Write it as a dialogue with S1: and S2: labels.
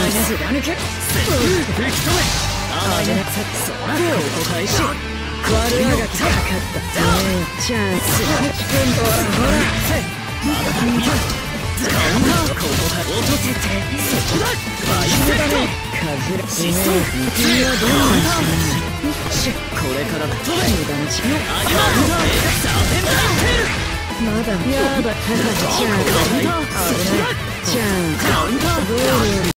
S1: 貫け。吹き飛べ。甘いね。そら手を開始。悪あがきかかったチャンス。ほらまだ見る。ここから落とせてそこだ。バイセットかじらしそう。君はどうなんしこれからだ。飛べ。無駄な時間。ありました。サーフェンタイテール。まだやだ。チャンス。危ない。チャンス。